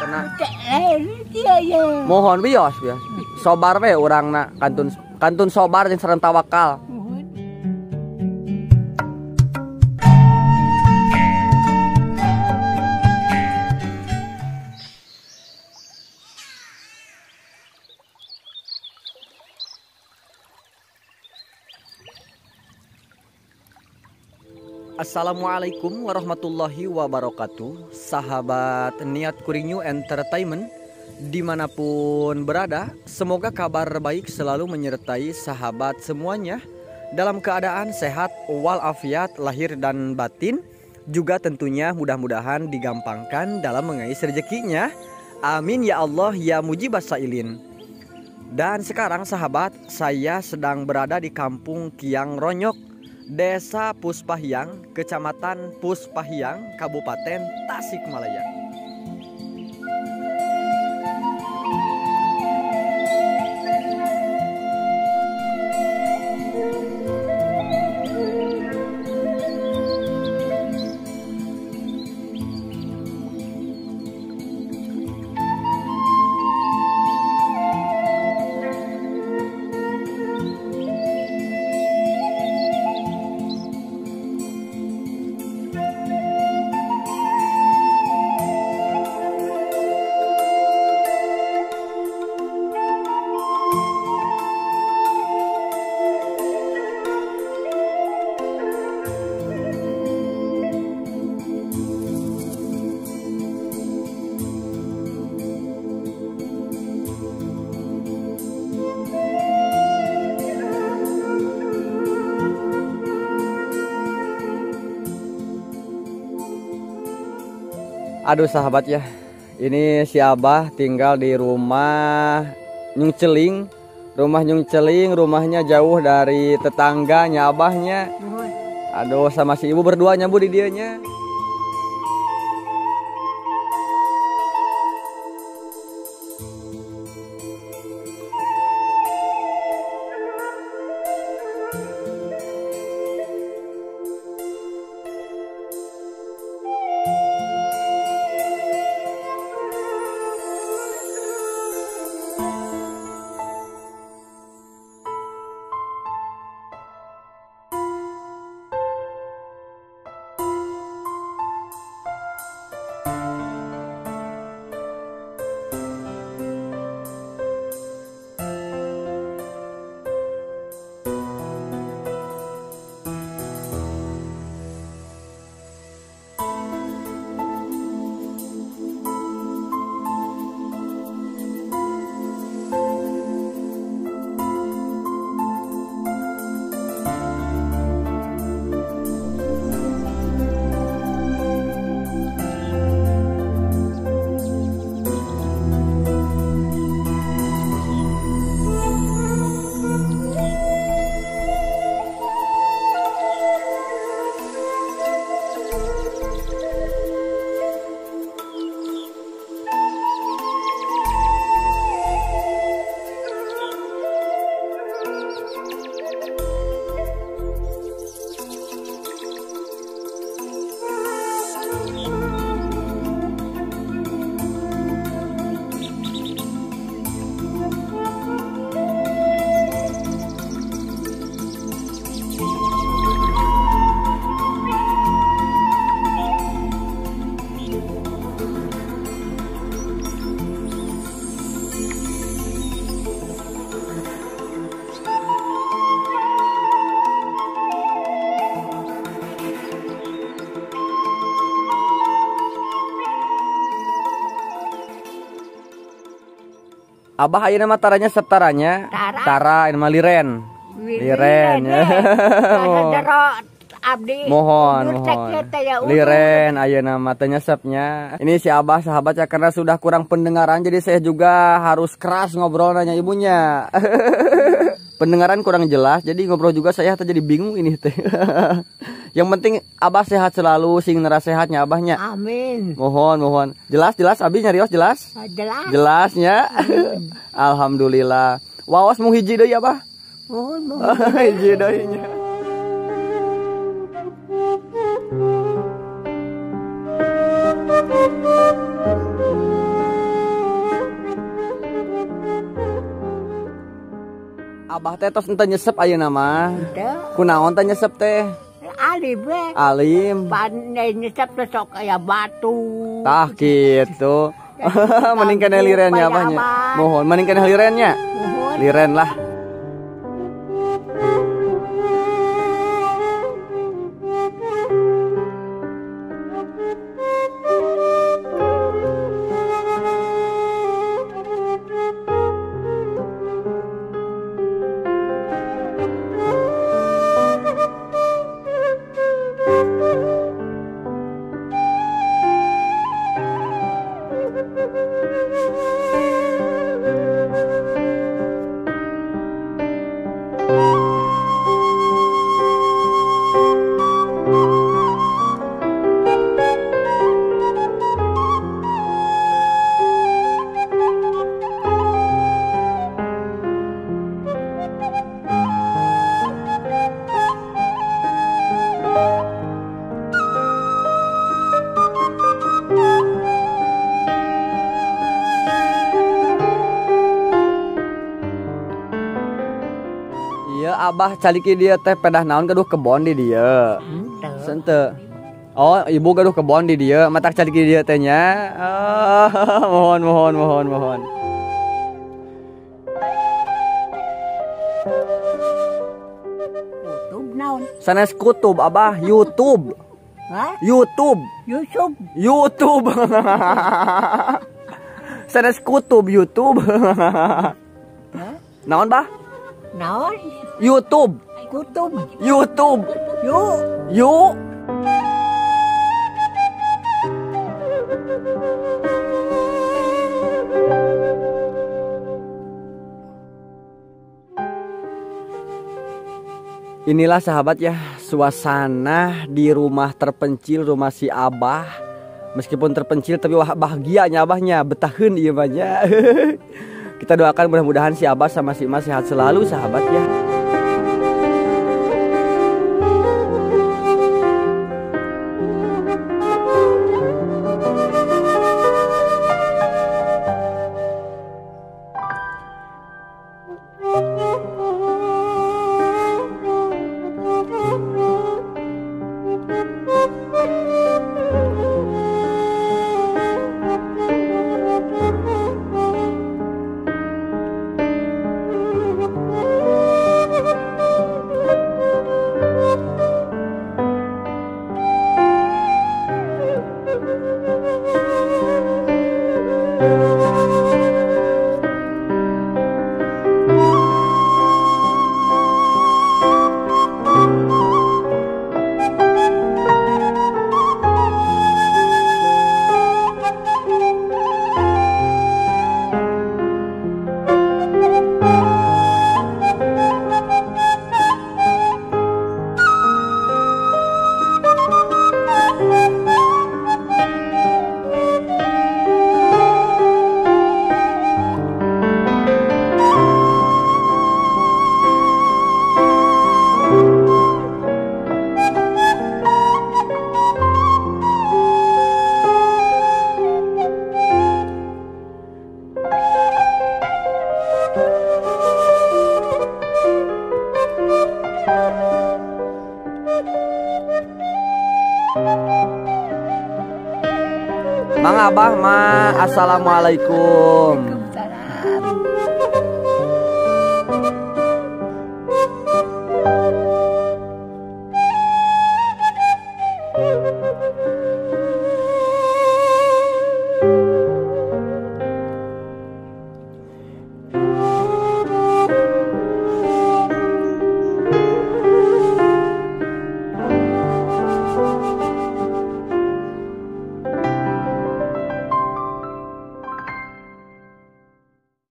nak. Mohon bios ya. Sobar we urangna kantun sobar jeung sareng tawakal. Assalamualaikum warahmatullahi wabarakatuh. Sahabat Niat Kuring Entertainment dimanapun berada, semoga kabar baik selalu menyertai sahabat semuanya dalam keadaan sehat walafiat lahir dan batin. Juga tentunya mudah-mudahan digampangkan dalam mengais rezekinya. Amin ya Allah ya mujibas sailin. Dan sekarang sahabat, saya sedang berada di kampung Kiang Ronyok, Desa Puspahyang, Kecamatan Puspahyang, Kabupaten Tasikmalaya. Aduh sahabat ya, ini si Abah tinggal di rumah Nyung Celing. Rumah Nyung Celing, rumahnya jauh dari tetangganya Abahnya. Aduh, sama si ibu berduanya bu di dianya. Abah ayeuna mah taranya septaranya. Tara ini mah liren. Liren ya. Mohon. Liren ayeuna mah teh nyesepnya. Ini si Abah sahabat ya, karena sudah kurang pendengaran jadi saya juga harus keras ngobrol nanya ibunya. Pendengaran kurang jelas jadi ngobrol juga saya jadi bingung ini teh. Yang penting Abah sehat selalu, sing nera sehatnya Abahnya. Amin. Mohon. Jelas Abi nyarios jelas? Jelas. Jelasnya. Alhamdulillah. Wawas mau hiji deui Abah? Mohon. Hiji deui nya. Abah teh tos ente nyesep ayeuna mah. Teu. Kunaon teh nyesep teh? Alim we. Alim. Pandai nyesep sok kayak batu. Tah gitu. Mending kana lirennya abahnya. Mohon, mending kana lirennya. Mohon. Liren lah. Iya abah caliki dia teh pedah naon gaduh kebon di dia. Sente. Oh ibu gaduh kebon di dia, matak caliki dia tehnya. Mohon. YouTube naon? Sanes kutub abah YouTube. Hah? YouTube. YouTube. YouTube. Sanes kutub YouTube. Hah? Naon bah? Naon? YouTube. Kutub. YouTube. Yuk. Yuk. Inilah sahabat ya, suasana di rumah terpencil, rumah si Abah. Meskipun terpencil tapi bahagianya Abahnya, betaheun ieu mah nya. Kita doakan mudah-mudahan si Abah sama si Mas sehat selalu sahabat ya. Mang Abah mah assalamualaikum. Waalaikumsalam.